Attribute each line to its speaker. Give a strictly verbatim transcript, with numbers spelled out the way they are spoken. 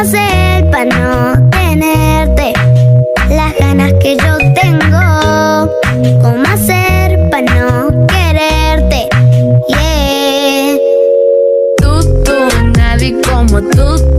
Speaker 1: hacer para no tenerte las ganas que yo tengo? ¿Cómo hacer para no quererte? Yeah.
Speaker 2: Tú, tú, nadie como tú.